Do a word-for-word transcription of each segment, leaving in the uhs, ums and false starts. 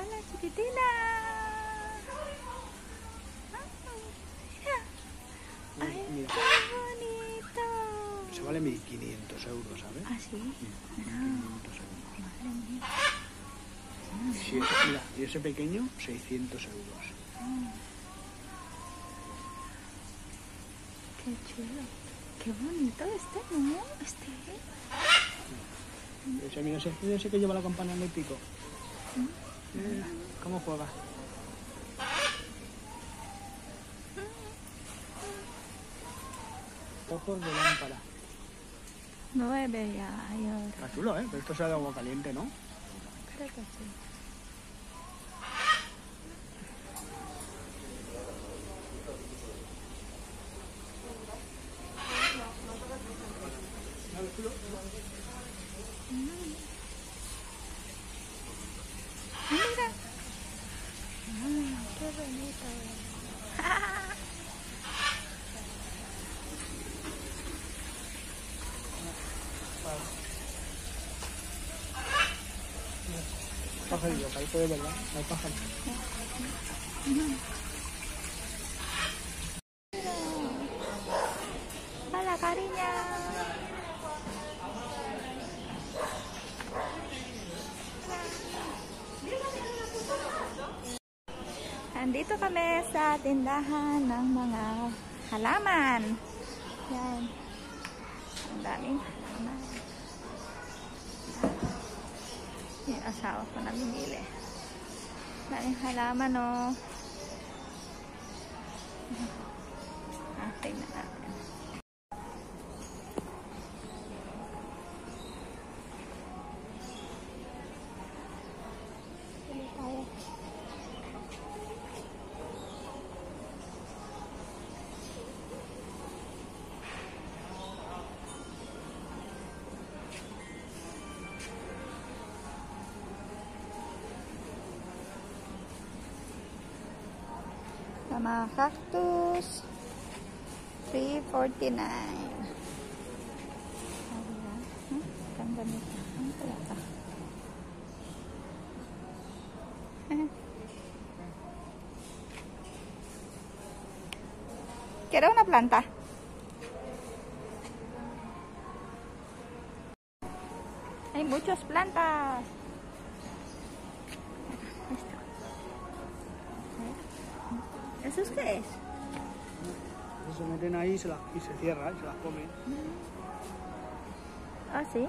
Hola, chiquitina. Ay, mira. qué bonito. Se vale mil quinientos euros, ¿sabes? ¿Ah, sí? mil quinientos euros. Madre mía. Sí, mira, y ese pequeño, seiscientos euros. Qué chulo. Qué bonito este, ¿no? Este. Ese, mira, ese, ese que lleva la campana en el pico. Mira, ¿cómo juega? Ojos de lámpara. Nueve ya, hay ahora. Está chulo, ¿eh? Pero esto sea de agua caliente, ¿no? Creo que sí. Mira. Ay, qué bonito. Pajarillo, parece de verdad, no hay pájaro. Hola, cariño. Nandito kami sa tindahan ng mga halaman. Yan. Ang daming halaman. Yung asawa ko namimili. Daming halaman, oh. Ah, tingnan natin. Pili tayo. Sa mga cactus, three forty-nine. Ayan. Hmm? Ganda nito. Ano kaya ito? ¿Quiero una planta? Hay muchas plantas. Esto. ¿Eso es qué es? Se meten ahí y se, la, y se cierra y se las comen. Ah, sí.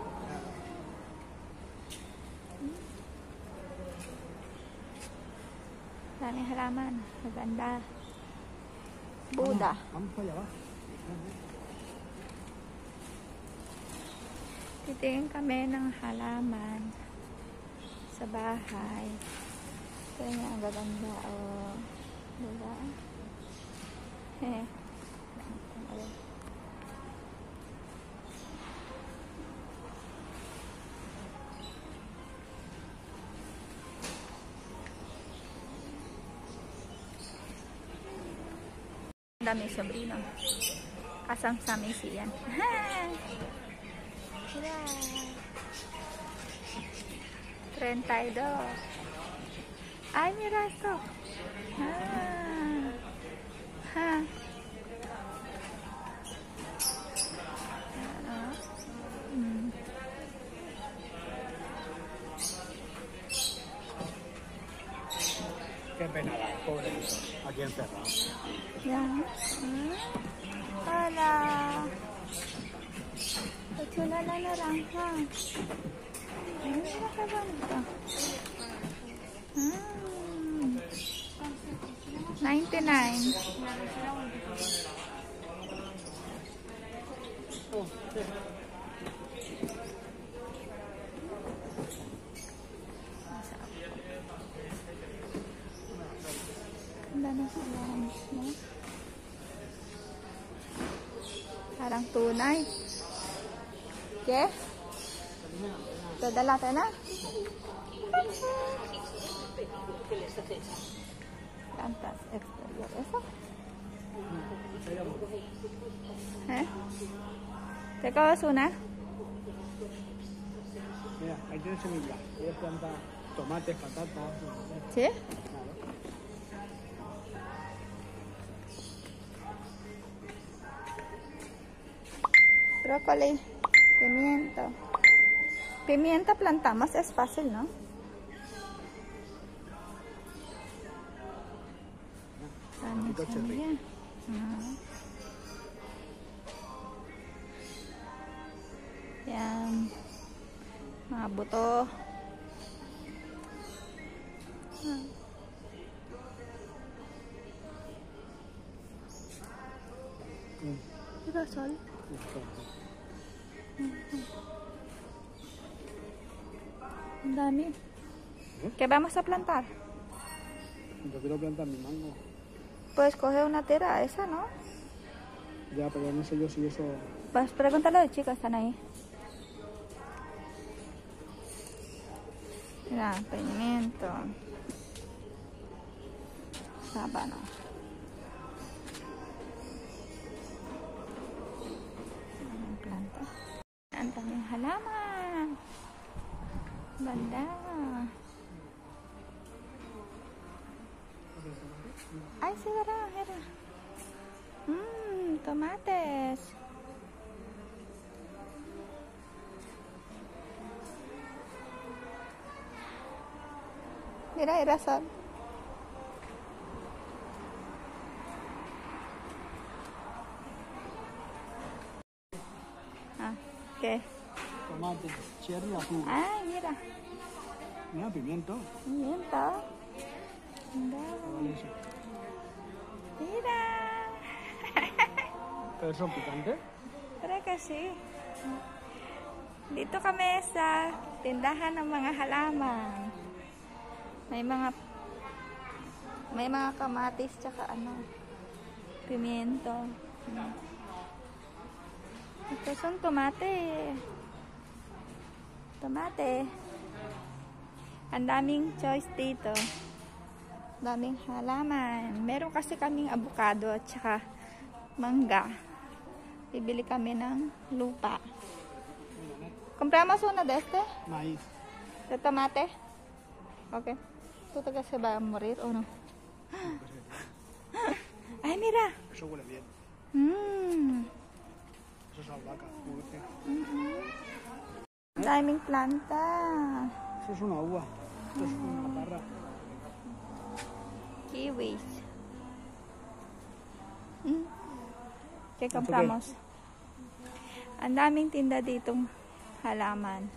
Daming halaman. Maganda. Buddha. Vamos, vamos para allá, va. Titingin kami ng halaman sa bahay. Ito yung ang gaganda. O, diba? Eh. Dami sobrino. Kasam-sami siyan. Mira. treinta y dos. Ay, mira esto. Ah. Ha. Ah. Mm. Qué pena, pobre. Aquí encerrado. Ya. Ah. Hola. Qué chula la naranja. Ay, mira qué bonito. Mm. ninety-nine. Ganda na sila, no? Parang tunay. ¿Qué? ¿Toda la cena? Plantas exterior, ¿eso? ¿Eh? ¿Te acabas una? Mira, ahí tienes semilla. Puedes plantar Tomates, patatas. ¿Sí? Claro. Brócoli, pimiento. Pimienta plantamos, es fácil, ¿no? Poquito cherry. Yan. Mga buto. Hmm. Mm. Diba, Sol? Esto. Ang dami. ¿Eh? ¿Qué vamos a plantar? Yo quiero plantar mi mango. Pues coge una tierra esa, ¿no? Ya, pero no sé yo si eso... Pues pregúntale a las chicas, están ahí. Mira, pimiento. Sábano. Planta. Ang daming halaman. Banda. Ay, sí, verdad, mira. Mmm, tomates. Mira, era Sol. Ah, ¿qué? Tomate, cherry azul. Ay, mira. Mira, pimiento. Pimiento. Mira. Vale, eso. Mira. ¿Pero son picantes? Creo que sí. Dito kami sa tindahan ng mga halaman. May mga may mga kamatis tsaka ano, pimiento. Ito son tomate. Tomate. Ang daming choice dito. Daming halaman. Meron kasi kaming avocado at saka mangga. Bibili kami ng lupa. Compramos una de este, Maíz. de tomate. Okay. ¿Tú te crees que va a morir o no? Ay, mira. Eso huele bien. Mmm. Eso es albahaca. Dulce. Daming planta. Eso es una uva. Esto es una parra. Kiwis. Mm. ¿Qué compramos? Ang daming tinda ditong halaman.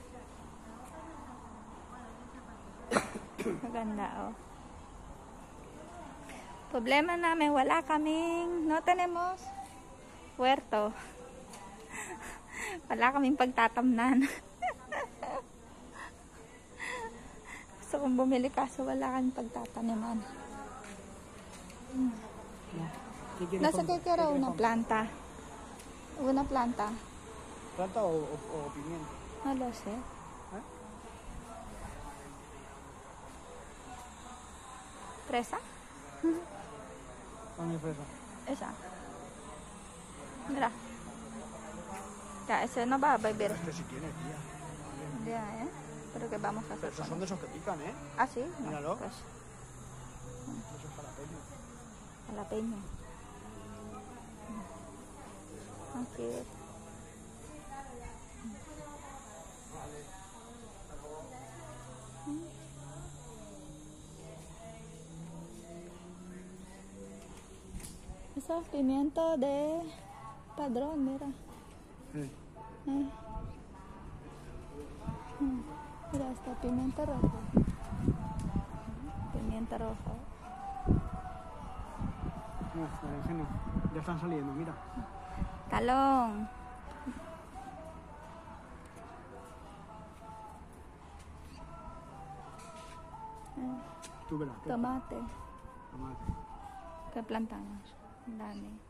Maganda, oh. Problema namin, wala kaming, no tenemos huerto. Wala kaming pagtatamnan. Gusto kong bumili kaso wala kaming pagtataniman. No. ¿Qué quieres Nasa comprar? que quiero ¿Qué quieres una comprar? planta. Una planta. ¿Planta o, o, o pimiento? No lo sé. ¿Eh? ¿Fresa? Dame fresa. Esa. Mira. Ya, ese no va a beber. Este sí tiene, tía. Vale. Ya, ¿eh? Pero ¿qué vamos a hacer Pero esos con son de eso? esos que pican, ¿eh? ¿Ah, sí? No, Míralo. pues, Eso es jalapeño. jalapeño. Aquí. Eso es pimiento de padrón, mira. Sí. Eh. Mm, Mira, está pimiento rojo. Pimiento rojo. No, ese no. Ya están saliendo, mira. Talong. Eh, Tú verás. ¿qué? tomate. Tomate. Que plantamos. Dale.